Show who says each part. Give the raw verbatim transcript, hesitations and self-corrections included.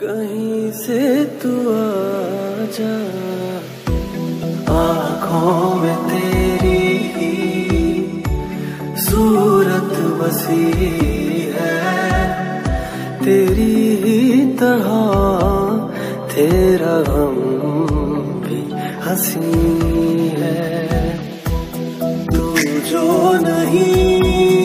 Speaker 1: कहीं से तू आ जा, आँखों में तेरी ही सूरत बसी है, तेरी ही तरह तेरा गम भी हंसी है। तू जो नहीं